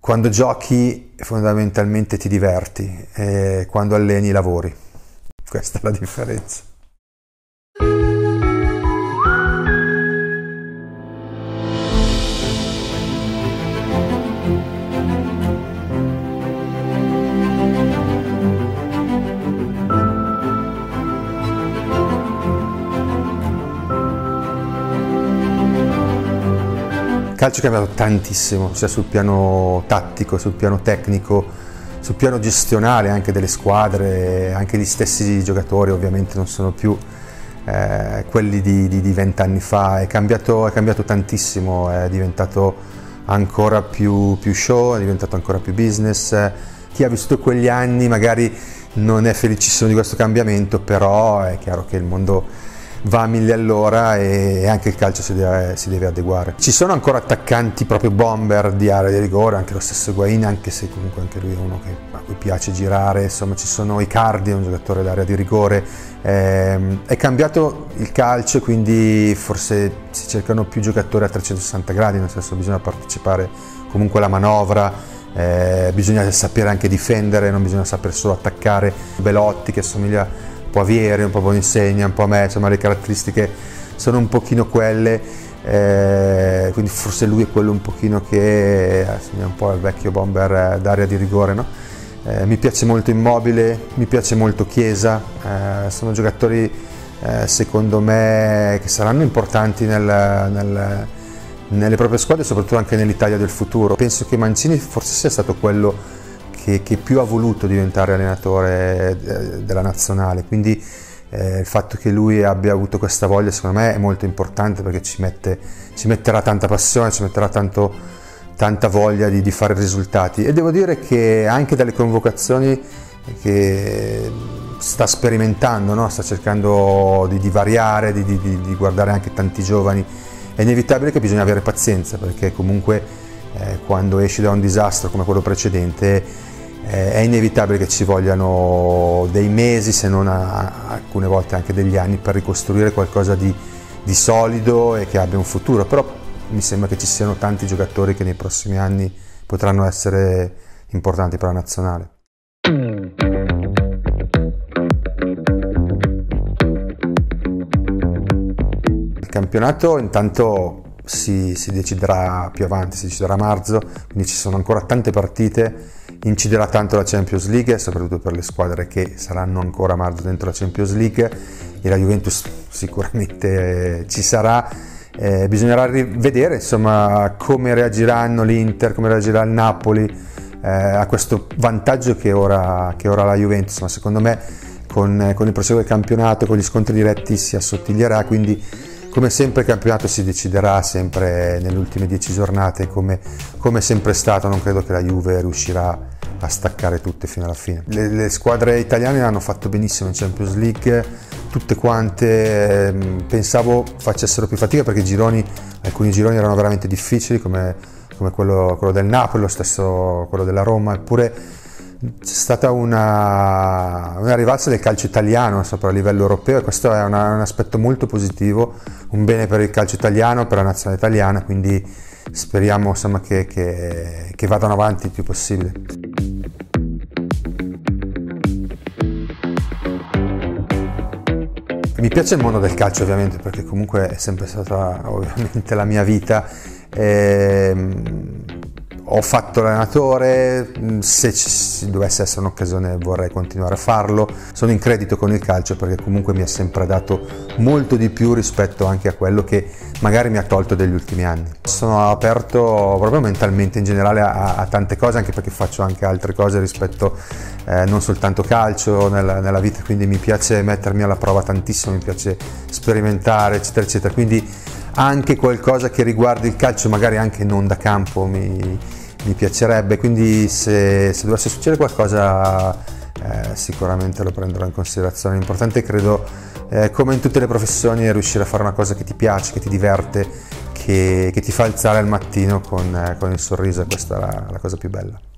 Quando giochi fondamentalmente ti diverti e quando alleni lavori. Questa è la differenza. Il calcio è cambiato tantissimo, sia sul piano tattico, sul piano tecnico, sul piano gestionale anche delle squadre, anche gli stessi giocatori ovviamente non sono più quelli di 20 anni fa, è cambiato tantissimo, è diventato ancora più show, è diventato ancora più business. Chi ha vissuto quegli anni magari non è felicissimo di questo cambiamento, però è chiaro che il mondo va a 1000 all'ora e anche il calcio si deve adeguare. Ci sono ancora attaccanti proprio bomber di area di rigore, anche lo stesso Higuaín, anche se comunque anche lui è uno a cui piace girare, insomma ci sono Icardi, un giocatore d'area di rigore. È cambiato il calcio, quindi forse si cercano più giocatori a 360 gradi, nel senso bisogna partecipare comunque alla manovra, bisogna sapere anche difendere, non bisogna saper solo attaccare. Belotti che assomiglia un po' a Vieri, un po' a Boninsegna, un po' a me, insomma le caratteristiche sono un pochino quelle, quindi forse lui è quello un pochino che assomiglia un po' al vecchio bomber d'area di rigore, no? Mi piace molto Immobile, mi piace molto Chiesa, sono giocatori secondo me che saranno importanti nelle proprie squadre, soprattutto anche nell'Italia del futuro. Penso che Mancini forse sia stato quello che più ha voluto diventare allenatore della nazionale, quindi il fatto che lui abbia avuto questa voglia secondo me è molto importante, perché ci metterà tanta passione, ci metterà tanta voglia di fare risultati. E devo dire che anche dalle convocazioni che sta sperimentando, no? Sta cercando di variare, di guardare anche tanti giovani. È inevitabile che bisogna avere pazienza, perché comunque quando esci da un disastro come quello precedente è inevitabile che ci vogliano dei mesi, se non alcune volte anche degli anni, per ricostruire qualcosa di solido e che abbia un futuro. Però mi sembra che ci siano tanti giocatori che nei prossimi anni potranno essere importanti per la nazionale. Il campionato intanto si deciderà più avanti, si deciderà a marzo, quindi ci sono ancora tante partite, inciderà tanto la Champions League, soprattutto per le squadre che saranno ancora a marzo dentro la Champions League, e la Juventus sicuramente ci sarà. Bisognerà vedere insomma come reagiranno l'Inter, come reagirà il Napoli a questo vantaggio che ora ha la Juventus, ma secondo me con il proseguo del campionato, con gli scontri diretti si assottiglierà, quindi come sempre il campionato si deciderà sempre nelle ultime 10 giornate, come è sempre stato. Non credo che la Juve riuscirà a staccare tutte fino alla fine. Le squadre italiane hanno fatto benissimo in Champions League, tutte quante. Pensavo facessero più fatica, perché alcuni gironi erano veramente difficili, come quello del Napoli, lo stesso quello della Roma, eppure c'è stata una rivalsa del calcio italiano sopra a livello europeo, e questo è un aspetto molto positivo, un bene per il calcio italiano, per la nazionale italiana, quindi speriamo insomma che vadano avanti il più possibile. Mi piace il mondo del calcio ovviamente, perché comunque è sempre stata ovviamente la mia vita. Ho fatto l'allenatore, se dovesse essere un'occasione vorrei continuare a farlo. Sono in credito con il calcio, perché comunque mi ha sempre dato molto di più rispetto anche a quello che magari mi ha tolto degli ultimi anni. Sono aperto proprio mentalmente in generale a tante cose, anche perché faccio anche altre cose rispetto non soltanto calcio nella vita, quindi mi piace mettermi alla prova tantissimo, mi piace sperimentare eccetera eccetera, quindi anche qualcosa che riguardi il calcio, magari anche non da campo, mi piacerebbe, quindi se dovesse succedere qualcosa sicuramente lo prenderò in considerazione. L'importante, credo, come in tutte le professioni, è riuscire a fare una cosa che ti piace, che ti diverte, che ti fa alzare al mattino con il sorriso, e questa è la cosa più bella.